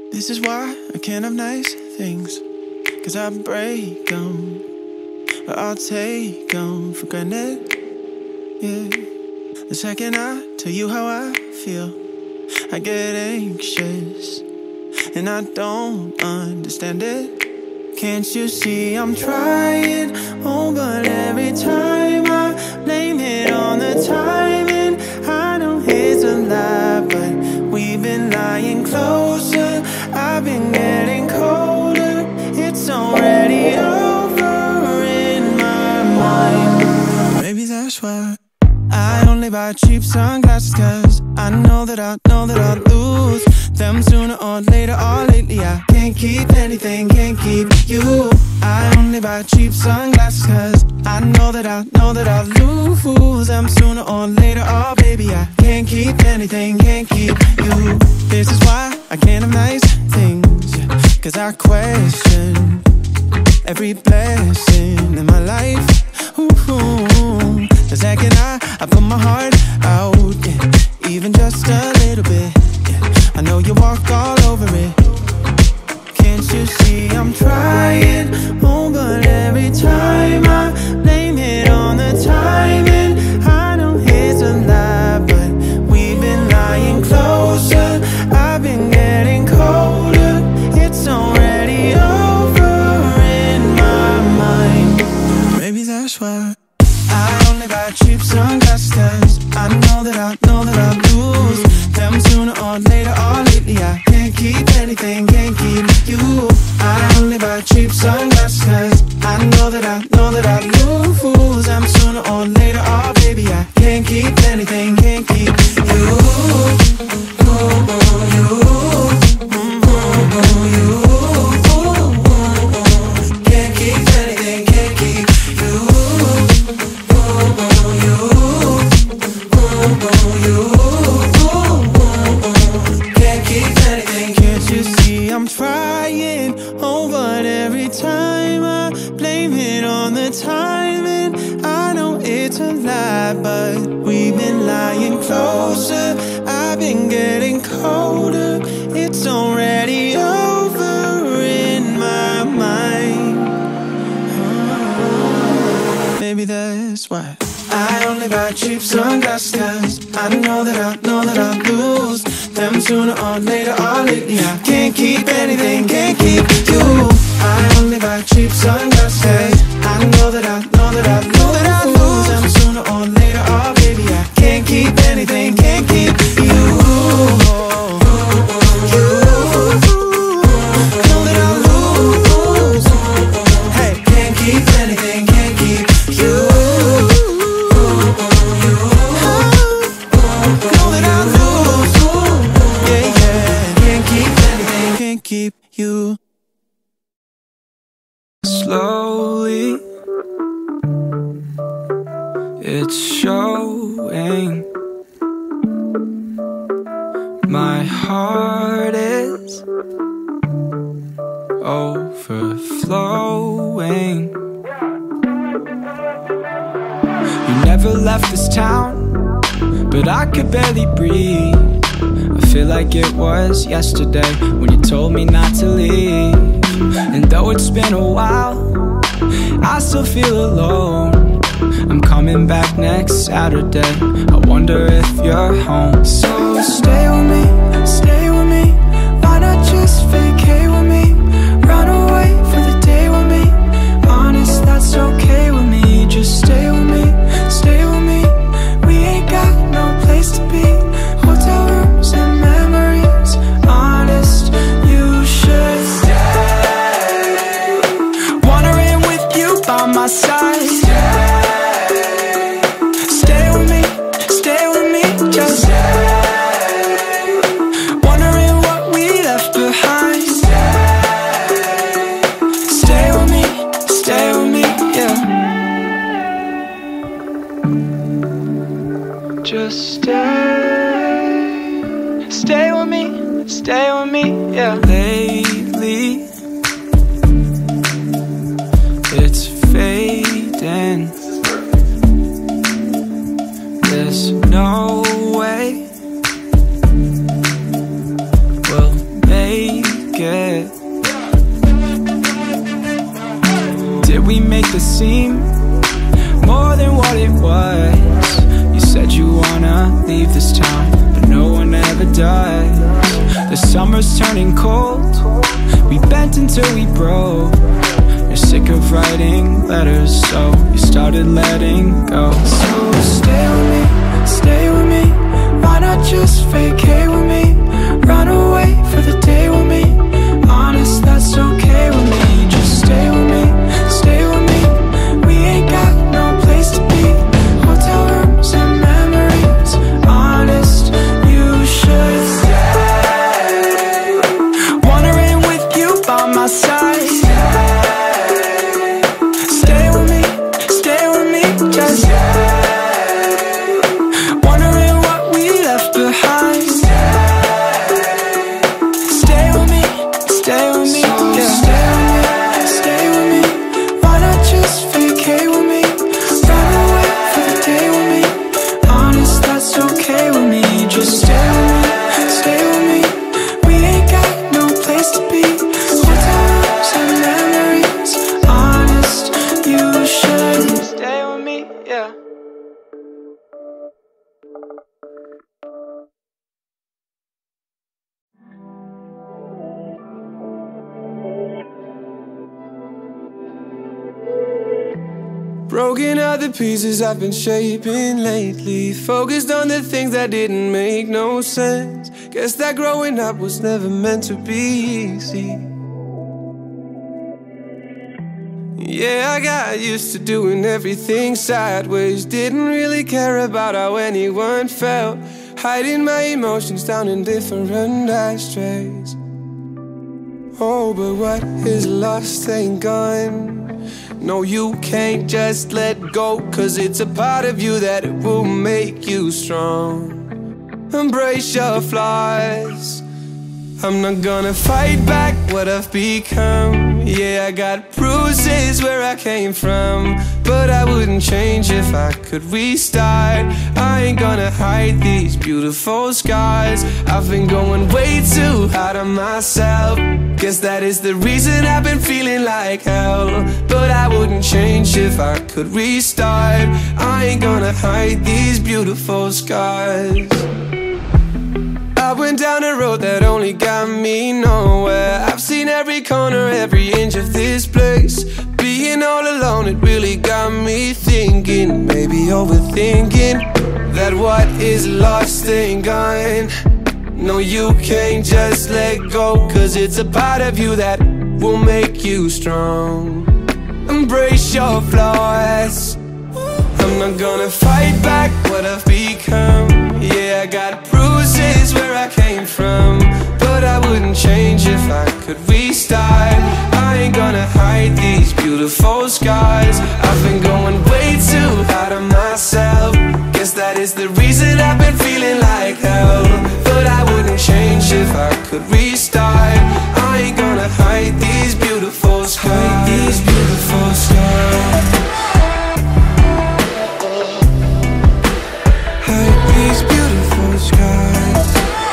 This is why I can't have nice things, 'cause I break them, or I'll take them for granted. Yeah. The second I tell you how I feel, I get anxious, and I don't understand it. Can't you see I'm trying? Oh, but every time I blame it on the timing. I know it's a lie, but we've been lying closer. I've been getting colder. It's already over in my mind. Maybe that's why I only buy cheap sunglasses, 'cause I know that I'll lose them sooner or later. Or lately I can't keep anything, can't keep you. I only buy cheap sunglasses, 'cause I know that I'll lose them sooner or later. Oh baby, I can't keep anything, can't keep you. This is why I can't have nice things, 'cause I question every blessing in my life. Ooh, the second I put my heart out, yeah, even just a little bit, yeah, I know you walk all over it. Can't you see I'm trying? Oh, but every time I blame it on the timing. I know it's a lie, but we've been lying closer. I've been getting colder. It's already over in my mind. Maybe that's why I only buy cheap sunglasses, 'cause I know that I'll lose them sooner or later. Or lately I can't keep anything, can't keep you. I only buy cheap sunglasses, 'cause I know that I'll lose them sooner or later. Oh baby, I can't keep anything, can't keep you. Can't keep anything, can't keep you. Can't keep anything. Can't you see I'm trying? Oh, but every time I blame it on the timing. I know it's a lie, but we've been lying closer. I've been getting colder. It's already over in my mind. Maybe that's why I only buy cheap sunglasses, 'cause I know that I'll lose them sooner or later. Or lately I can't keep anything, can't keep you. I only buy cheap sunglasses. I know that I'll lose them sooner or later. Oh baby, I can't keep anything, can't keep you. Know that I'll lose. Hey, can't keep anything, can't keep you. Know that I'll lose. Yeah, yeah, can't keep anything, can't keep you. Slowly, it's showing. My heart is overflowing. You never left this town, but I could barely breathe. I feel like it was yesterday when you told me not to leave. And though it's been a while, I still feel alone. I'm coming back next Saturday. I wonder if you're home. So stay with me, stay with me. Why not just vacate with me? Run away for the day with me. Honest, that's okay with me. Just stay with me, stay with me. We ain't got no place to be. Hotel rooms and memories. Honest, you should stay. Wandering with you by my side. Stay with me, just stay. Wondering what we left behind. Stay with me, yeah. Just stay with me, yeah. Lately, it's fading. There's no way we'll make make this seem more than what it was. You said you wanna leave this town, but no one ever does. The summer's turning cold, we bent until we broke. You're sick of writing letters, so you started letting go. So stay with me, why not just vacate with me? Run away for the day with me, honest, that's okay with me. Just stay with me, we ain't got no place to be. Hotel rooms and memories, honest, you should stay. Wandering with you by my side. Stay with me, just wondering what we left behind. Stay with me, yeah. Stay with me, why not just vacate with me? Run away for the day with me, honest, that's okay with me. Just stay with me, we ain't got no place to be. Hotel rooms and memories, honest, you should stay with me, yeah. Broken out the pieces I've been shaping lately, focused on the things that didn't make no sense. Guess that growing up was never meant to be easy. Yeah, I got used to doing everything sideways, didn't really care about how anyone felt, hiding my emotions down in different ashtrays. Oh, but what is lost ain't gone. No, you can't just let go, 'cause it's a part of you that it will make you strong. Embrace your flaws. I'm not gonna fight back what I've become. Yeah, I got bruises where I came from, but I wouldn't change if I could restart. I ain't gonna hide these beautiful scars. I've been going way too hard on myself. Guess that is the reason I've been feeling like hell, but I wouldn't change if I could restart. I ain't gonna hide these beautiful scars. I went down a road that only got me nowhere. I've seen every corner, every inch of this place. Being all alone, it really got me thinking, maybe overthinking, that what is lost ain't gone. No, you can't just let go, 'cause it's a part of you that will make you strong. Embrace your flaws. I'm not gonna fight back what I've become. Yeah, I got bruises where I came from, but I wouldn't change if I could restart. I ain't gonna hide these beautiful scars. I've been going way too hard on myself. Guess that is the reason I've been feeling like hell, but I wouldn't change if I could restart. I ain't gonna hide these beautiful scars. Hide these beautiful scars. Hide these beautiful scars.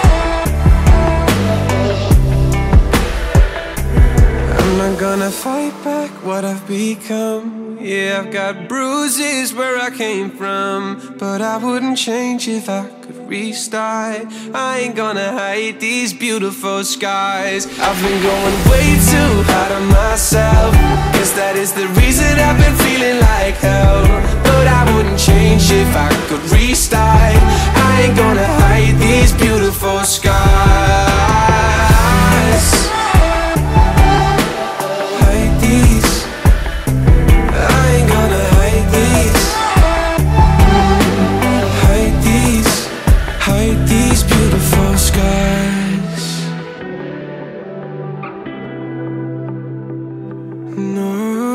I'm not gonna fight back what I've become. Yeah, I've got bruises where I came from, but I wouldn't change if I could restart. I ain't gonna hide these beautiful scars. I've been going way too hard on myself. Guess that is the reason I've been feeling like hell, but I wouldn't change if I could restart. I ain't gonna hide these beautiful scars. Hide these. I ain't gonna hide these. Hide these beautiful scars. No.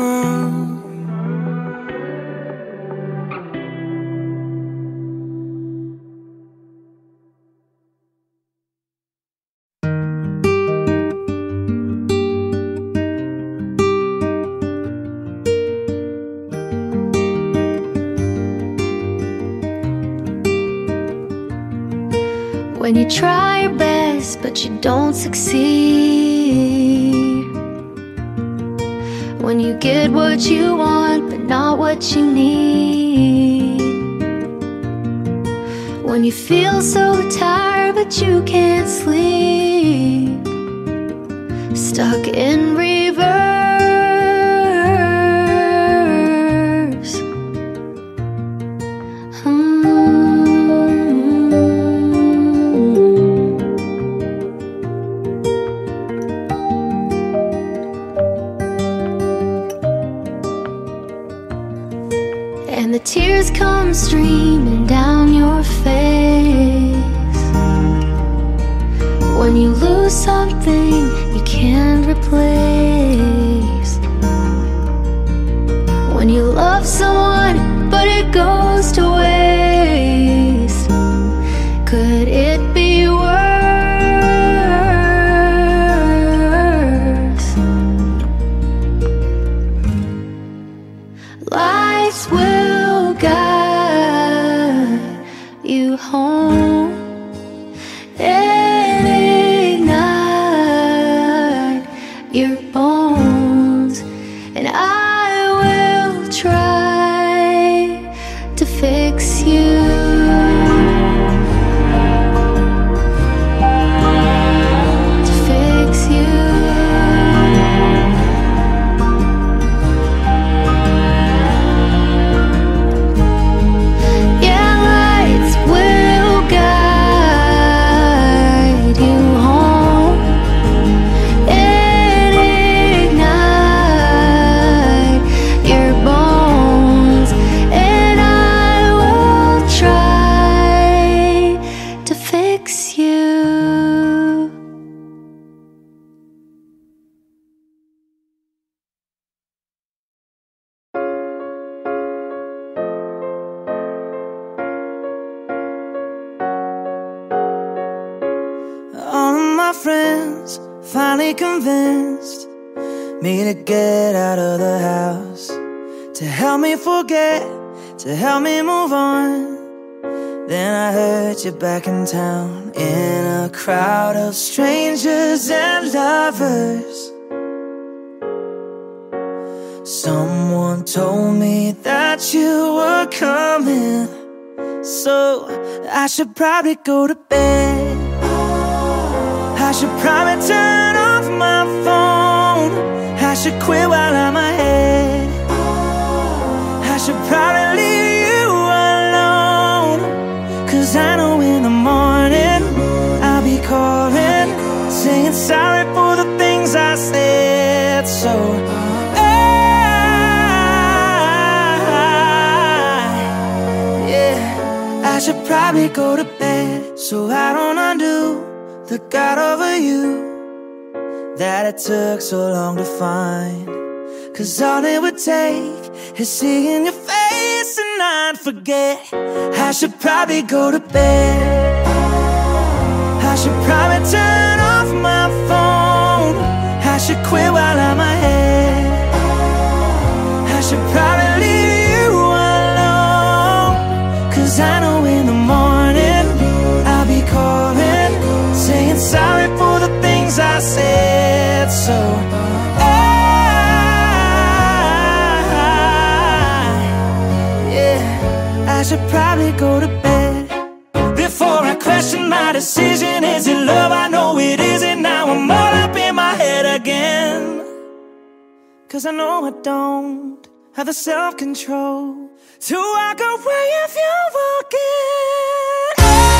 When you try your best but you don't succeed, When you get what you want, but not what you need. When you feel so tired, but you can't sleep. Stuck in reverse. And the tears come streaming down your face when you lose something you can't replace. When you love someone but it goes to waste. Could it be worse? Lights will guide you home and ignite your bones, and I will try to fix you. To fix you. Yeah, lights will guide you home and ignite your bones, and I will try to fix you. All of my friends finally convinced me to get out of the house, to help me forget, to help me move on. Then I heard you back in town, in a crowd of strangers and lovers. Someone told me that you were coming, so I should probably go to bed. I should probably turn off my phone. I should quit while I'm ahead. I should probably leave you alone, 'cause I know in the morning I'll be calling, saying sorry for the things I said. So I should probably go to bed, so I don't undo the God over you that it took so long to find. 'Cause all it would take is seeing your face and I'd forget. I should probably go to bed. I should probably turn off my phone. I should quit while I'm ahead. I should probably leave you alone, 'cause I know in the morning I'll be calling, saying sorry for the things I said. So I should probably go to bed. Before I question my decision, is it love? I know it isn't. Now I'm all up in my head again, 'cause I know I don't have the self-control to walk away if you walk in.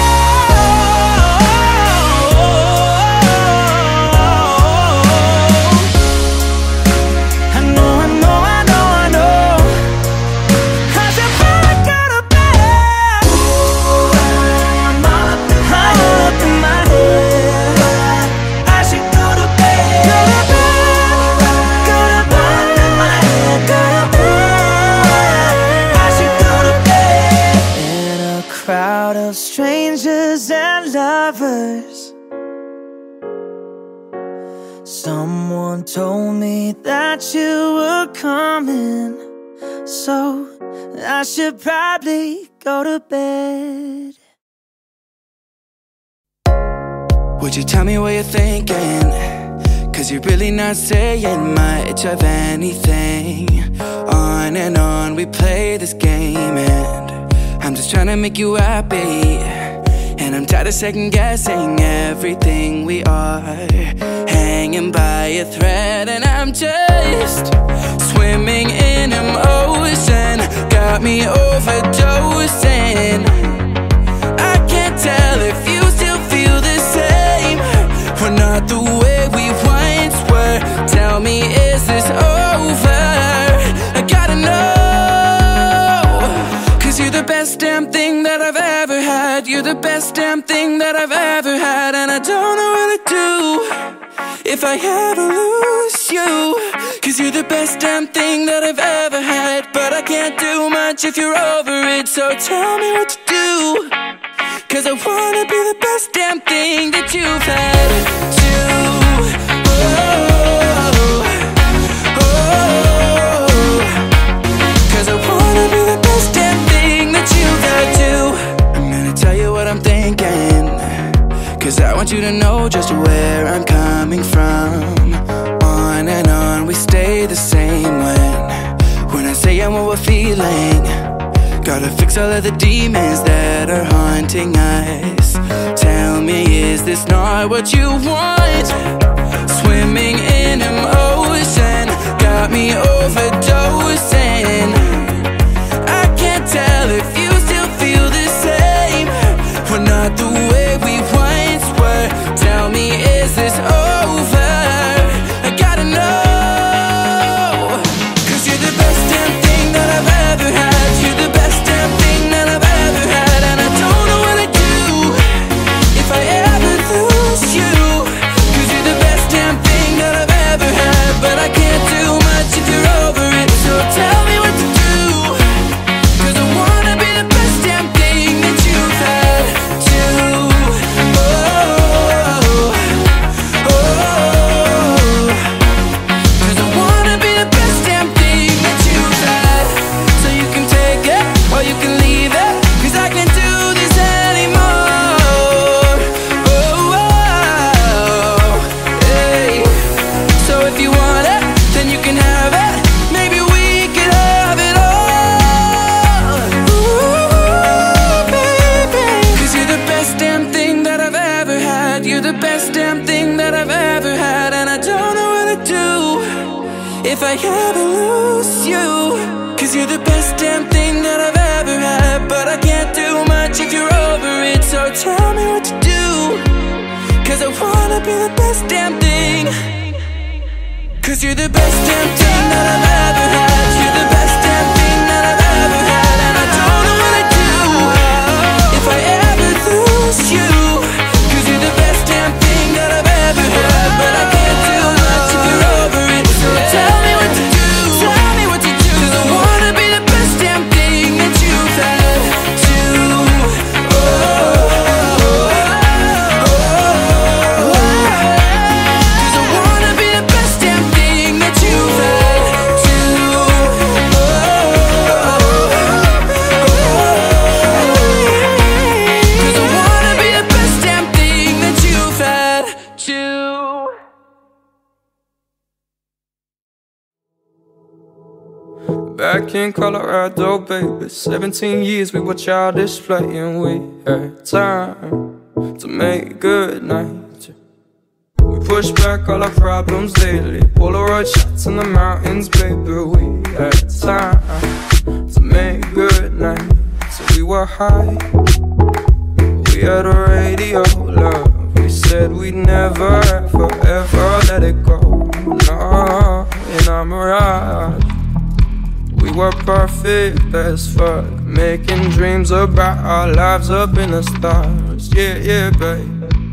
Strangers and lovers. Someone told me that you were coming, so I should probably go to bed. Would you tell me what you're thinking? 'cause you're really not saying much of anything. On and on we play this game, and I'm just trying to make you happy. And I'm tired of second guessing everything we are, hanging by a thread. And I'm just swimming in emotion, got me overdosing. I can't tell if you still feel the same. We're not the way we once were. Tell me, is this over? I gotta know, 'cause you're the best damn thing that I've ever had. You're the best damn thing that I've ever had. And I don't know what to do if I ever lose you, 'cause you're the best damn thing that I've ever had. But I can't do much if you're over it, so tell me what to do, 'cause I wanna be the best damn thing that you've had too. Oh, oh, 'cause I wanna be the best damn thing that you've had too. I'm gonna tell you what I'm thinking, 'cause I want you to know just where I'm coming from. On and on we stay the same when I say I'm what we're feeling. Gotta fix all of the demons that are haunting us. Tell me, is this not what you want? Swimming in emotion, got me overdosing. I can't tell if you still feel the same. We're not the way we once were. Tell me, is this over? I gotta know, 'cause you're the best damn thing that I've ever had. You're the best damn thing that I've ever had. And I don't know what to do if I ever lose you, 'cause you're the best damn thing that I've ever had. But I can't do much if you're over it, so tell me what to do, 'cause I wanna be the best damn thing that you've had too. Oh, oh, 'cause I wanna be the best damn thing that you've had. So you can take it or you can leave it, 'cause I can't do this anymore. Oh, oh, hey. So if you want it, then you can have it. Maybe we could have it all. Ooh, baby, 'cause you're the best damn thing that I've ever had. You're the best damn thing that I've ever had. And I don't know what to do if I ever lose you, 'cause you're the best damn thing that I've ever had. But I can't do much if you're over it, so tell me what to do, 'cause I wanna be the best damn thing, 'cause you're the best damn thing that I've ever had. You're the best damn thing that I've ever had. And I don't know what to do if I ever lose you, 'cause you're the best damn thing that I've ever had. But I can't do much if you're over it, so tell me what to do. Tell me what to do, 'cause I wanna be the best damn thing that you've had too. Oh, oh, oh, 'cause I wanna be the best damn thing that you've had too. Oh, oh, 'cause I wanna be the best damn thing that you've had too. Back in Colorado, baby, 17 years we were childish playing. We had time to make good night. We pushed back all our problems daily, Polaroid shots in the mountains, baby. We had time to make good night. So we were high, we had a radio, love. We said we'd never ever ever let it go. No, and I'm right. We were perfect as fuck, making dreams about our lives up in the stars. Yeah, yeah, babe.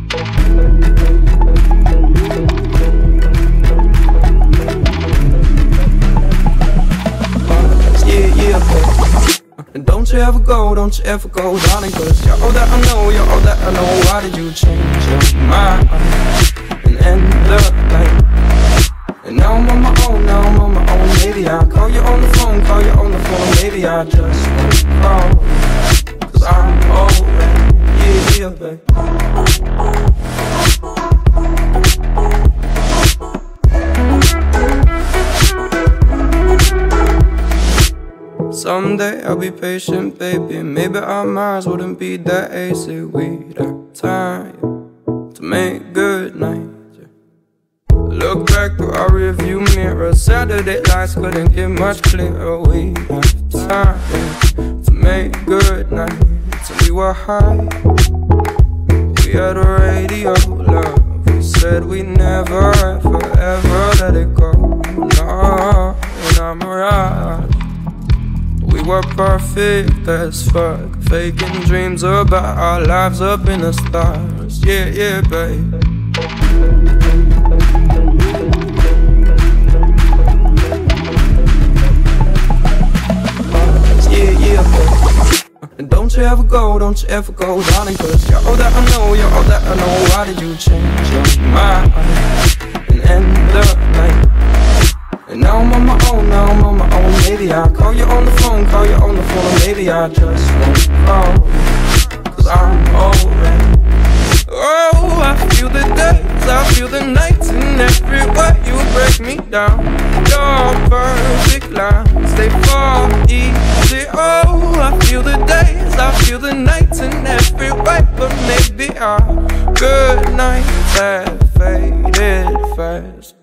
Yeah, yeah, babe. And don't you ever go, darling, 'cause you're all that I know, you're all that I know. Why did you change your mind and end up like? And now I'm on my own, maybe I'll call you on the phone, maybe I just won't call, 'cause I'm already, yeah, babe. Someday I'll be patient, baby. Maybe our minds wouldn't be that hasty. We'd have time to make good nights. Look back through our rearview mirror. Saturday lights couldn't get much clearer. We'd have time to make good nights. And we were high. We had a radio, love. We said we never, ever, ever let it go. No, and I'm right. We were perfect as fuck, faking dreams about our lives up in the stars. Yeah, yeah, babe. Yeah, yeah, babe. And don't you ever go, darling, 'cause you're all that I know, you're all that I know. Why did you change your mind and end the night? And now I'm on my own, maybe I'll call you on the phone, or maybe I just won't call, 'cause I'm alright. Oh, I feel the days, I feel the nights, and every way you break me down. Your perfect lines, they fall easy. Oh, I feel the days, I feel the nights, and every way, but maybe our good nights have faded fast.